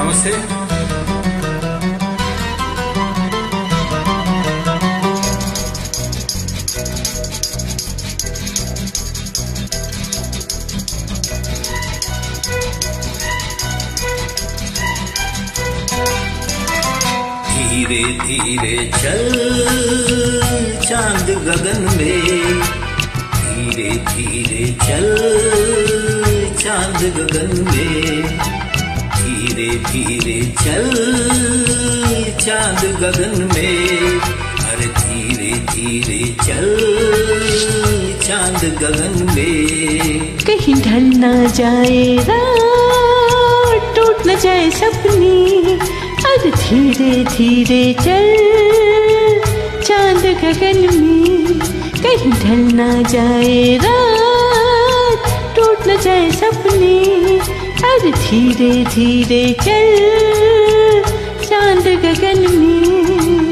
नमस्ते। धीरे धीरे चल चांद गगन में, धीरे धीरे चल चांद गगन में, धीरे धीरे चल चांद गगन में, अरे धीरे धीरे चल चांद गगन में। कहीं ढल ना जाए रात, टूट न जाए सपने, अरे धीरे धीरे चल चांद गगन में। कहीं ढल ना जाए रात, टूट न जाए सपने, अरे धीरे धीरे चल चांद गगन में।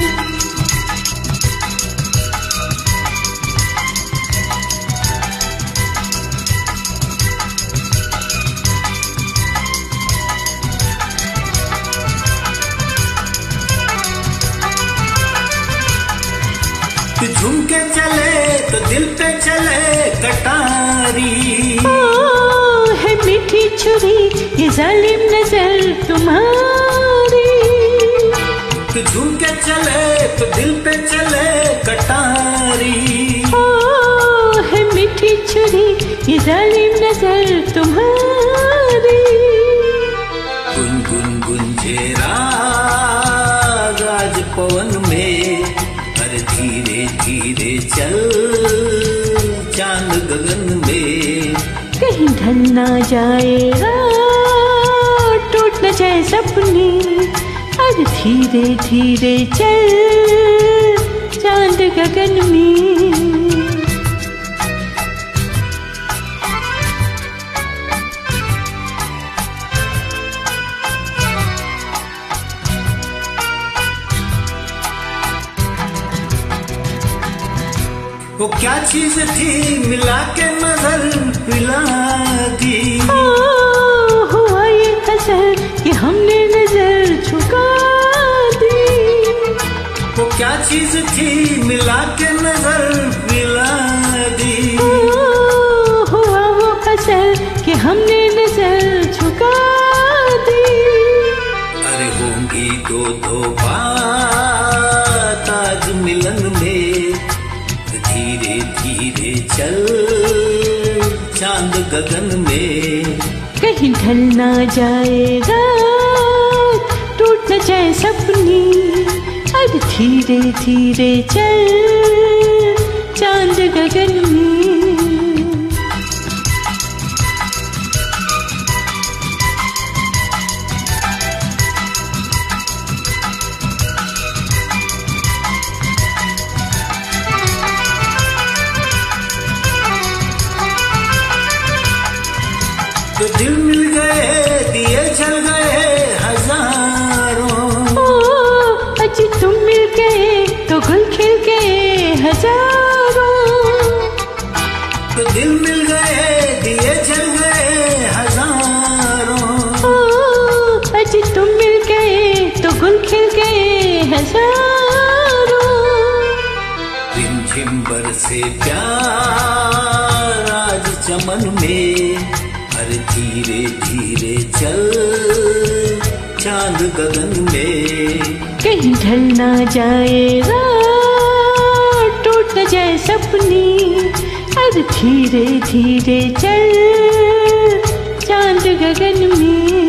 तू झूम के चले तो दिल पे चले कटारी, ओ है मीठी छुरी ये जालिम नजर तुम्हारी। तू झूम के चले तो दिल पे चले कटारी, ओ है मीठी छुरी ये जालिम नजर तुम्हारी। गुनगुन गुंजे राग आज पवन में, अरे धीरे धीरे चल चांद गगन में। कहीं ढल ना जाए रात, टूट न जाए सपने, अरे धीरे धीरे चल चांद गगन में। वो क्या चीज थी मिला के नजर पिला दी, हुआ ये असर कि हमने नजर झुका दी। वो क्या चीज थी मिला के नजर पिला दी, हुआ वो असर कि हमने नजर झुका दी। अरे होंगी दो बात आज मिलन में, धीरे धीरे चल चांद गगन में। कहीं ढल ना जाए रात, टूट न जाए सपने, अब धीरे धीरे चल चांद गगन में। तो दिल मिल गए दिए जल गए हजारों, अजी तुम मिल गए तो गुल खिल गए हजारों। तो दिल मिल गए दिए जल गए हजारों, अजी तुम मिल गए तो गुल खिल गए हजारों। रिमझिम बरसे प्यार आज चमन में, हर धीरे धीरे चल चांद गगन में। कहीं ढल ना जाए रात, टूट न जाए सपने, हर धीरे धीरे चल चांद गगन में।